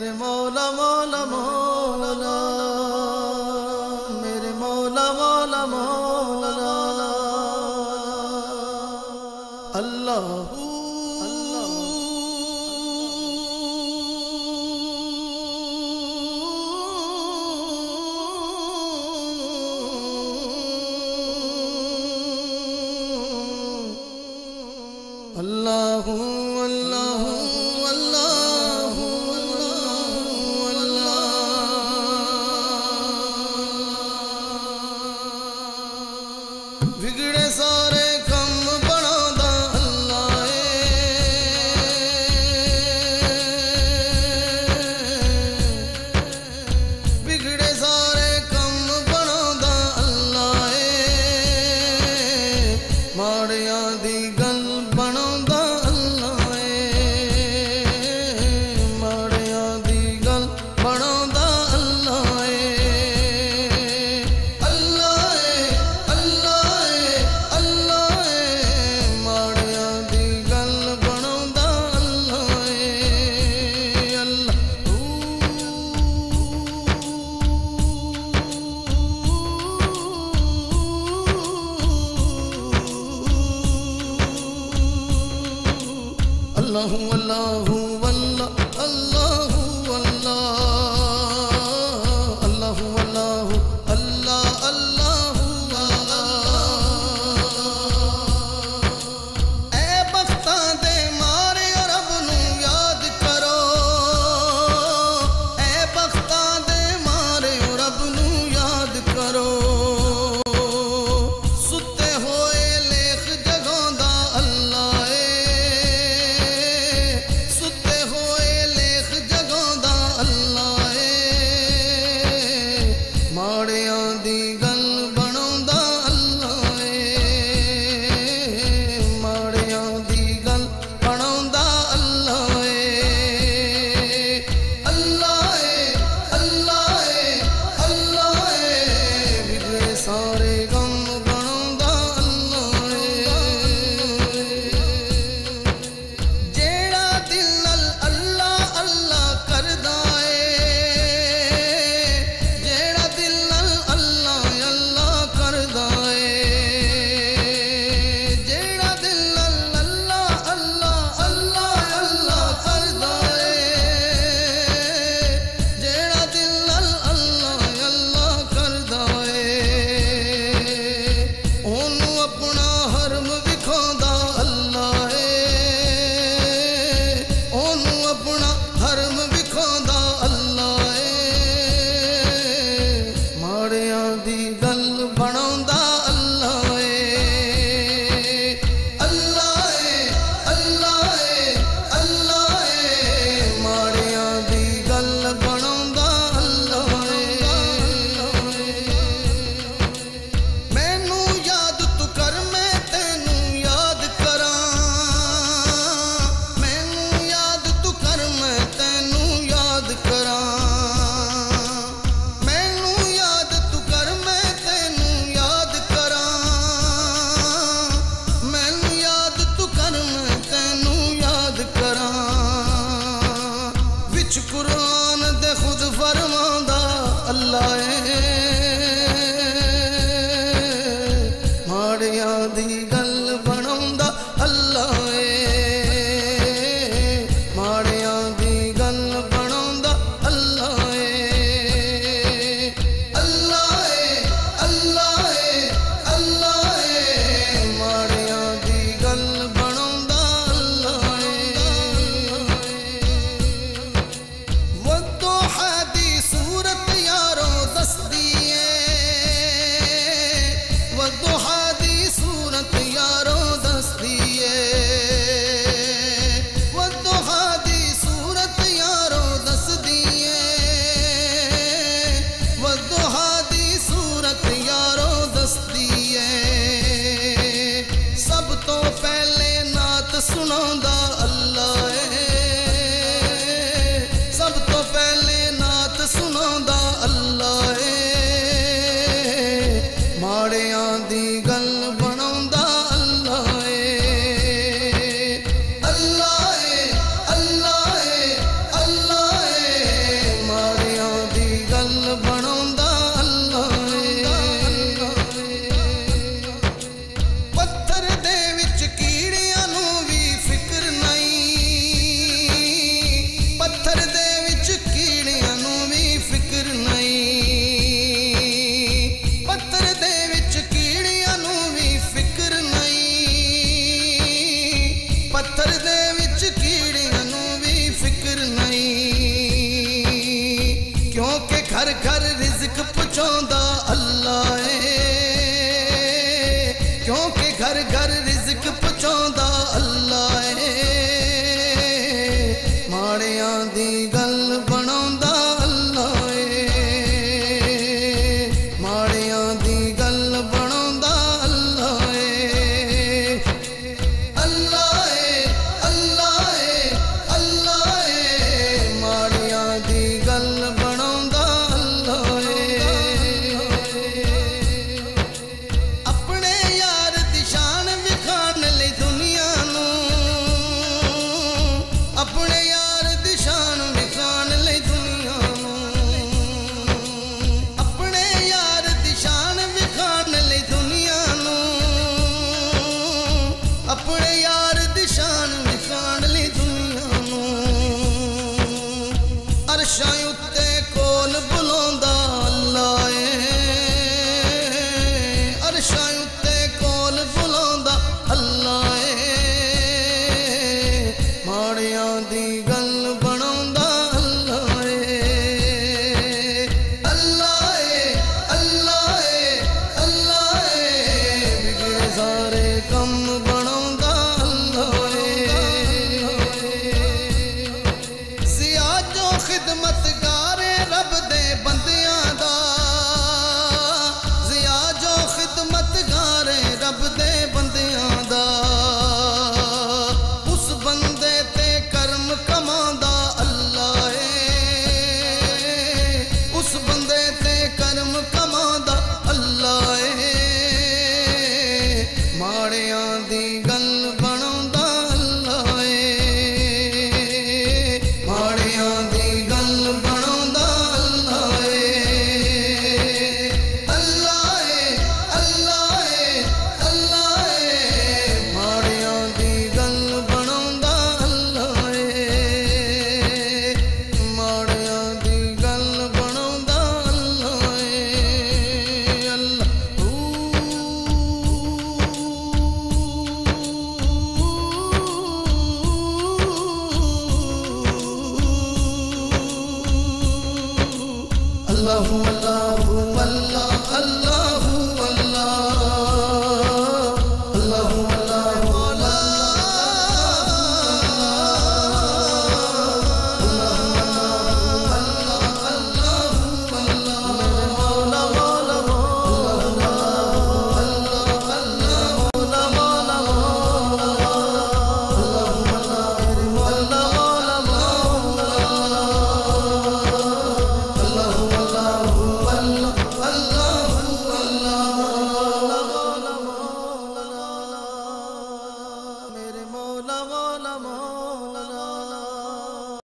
मेरे मौला मौला मौला मेरे मौला मौला मौला अल्लाह अल्लाह अल्लाह अल्लाह अल्लाह बिगड़े सारे कम बनादा अल्लाह बिगड़े सारे कम बनादा अल्लाह माड़िया दी गल बनादा अल्लाह माड़िया दी गल बनादा अल्लाह अल्लाह अल्लाह अल्लाह माड़िया दी गल बनादा अल्लाह अल्लाह अल्लाह अल्लाह अल्लाह अल्लाह अल्लाह अल्लाह ए बख्तां दे मारे रब नू याद करो ए बख्तां दे मारे रब नू याद करो सुते होए लेख जगांदा अल्लाह सुते होए लेख घर रिज़्क़ पहुंचांदा अल्लाह है, क्योंकि घर घर रिज़्क़ पहुंचांदा अल्लाह है। माड़ियां दी गल बनांदा अल्लाह है, माड़ियां दी गल बनांदा अल्लाह है। अल्लाह है, अल्लाह है, अल्लाह है, माड़ियां दी गल बनांदा अल्लाह है। अपने यार दी शान विखाण लई दुनिया नूं, अपने यार दी शान विखाण लई दुनिया नूं, अपने यार दी शान विखाण लई दुनिया नूं, अपने यार दी शान विखाण लई दुनिया नूं। अरशां उत्ते कोल बुलांदा अल्लाह है, अरशां उत्ते कोल बुलांदा अल्लाह है। माड़ियां दी गल बनांदा अल्लाह है। अल्लाह है, अल्लाह है, अल्लाह है, बिगड़े सारे कम बनांदा अल्लाह है। ज़िया जो खिदमतगारे रब दे बंदियां दा, ज़िया जो खिदमतगारे रब दे बंदियां दा, उस बंदे ते कर्म कमांदा अल्लाह है, उस बंदे ते कर्म कमांदा अल्लाह है। माड़ियां दी गल बनांदा अल्लाह है, माड़ियां दी गल बनांदा अल्लाह है। अल्लाह है, अल्लाह है, अल्लाह है, माड़ियां दी गल बनांदा अल्लाह है, माड़ियां दी गल बनांदा अल्लाह है। अल्लाह अल्लाहुम्मा